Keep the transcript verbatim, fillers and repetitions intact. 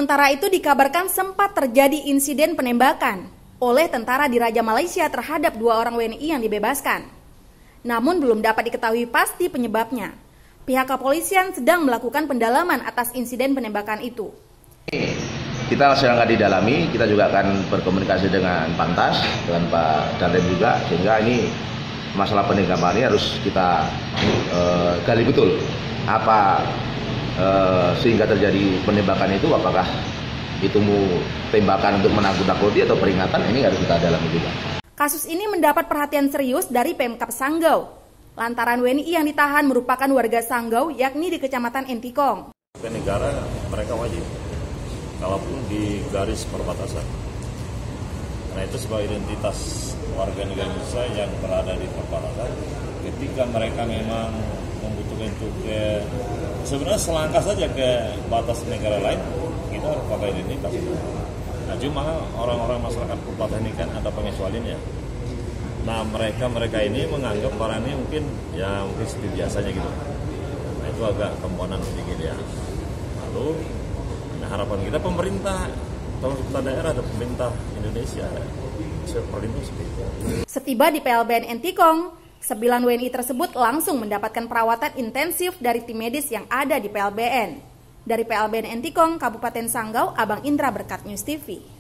Sementara itu dikabarkan sempat terjadi insiden penembakan oleh tentara di Raja Malaysia terhadap dua orang W N I yang dibebaskan. Namun belum dapat diketahui pasti penyebabnya. Pihak kepolisian sedang melakukan pendalaman atas insiden penembakan itu. Kita sedang didalami, kita juga akan berkomunikasi dengan Pantas, dengan Pak Danrem juga, sehingga ini masalah penembakan ini harus kita uh, gali betul. Apa uh, sehingga terjadi penembakan itu, apakah itu tembakan untuk menakut-nakuti atau peringatan, ini harus kita dalami juga. Kasus ini mendapat perhatian serius dari Pemkab Sanggau, lantaran W N I yang ditahan merupakan warga Sanggau, yakni di Kecamatan Entikong. Negara mereka wajib, kalaupun di garis perbatasan. Karena itu sebagai identitas warga negara Indonesia yang berada di perbatasan, ketika mereka memang membutuhkan untuk ke, sebenarnya selangkah saja ke batas negara lain, kita harus pakai identitas. Nah, cuma orang-orang masyarakat perbatasan ini kan ada pengecualiannya. Nah, mereka-mereka ini menganggap barang ini mungkin ya mungkin seperti biasanya gitu. Nah, itu agak komponen sedikit ya. Lalu nah, harapan kita pemerintah, pemerintah daerah dan pemerintah Indonesia seperti itu. Setiba di P L B N Entikong, sembilan W N I tersebut langsung mendapatkan perawatan intensif dari tim medis yang ada di P L B N. Dari P L B N Entikong, Kabupaten Sanggau, Abang Indra Berkat News T V.